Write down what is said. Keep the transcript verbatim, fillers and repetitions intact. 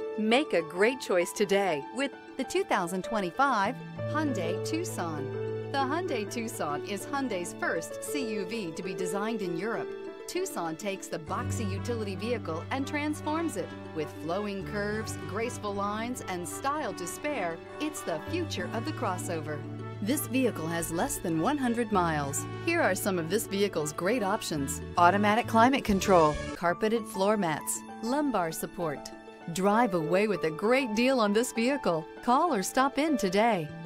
Make a great choice today with the two thousand twenty-five Hyundai Tucson. The Hyundai Tucson is Hyundai's first C U V to be designed in Europe. Tucson takes the boxy utility vehicle and transforms it. With flowing curves, graceful lines, and style to spare, it's the future of the crossover. This vehicle has less than one hundred miles. Here are some of this vehicle's great options: automatic climate control, carpeted floor mats, lumbar support. Drive away with a great deal on this vehicle. Call or stop in today.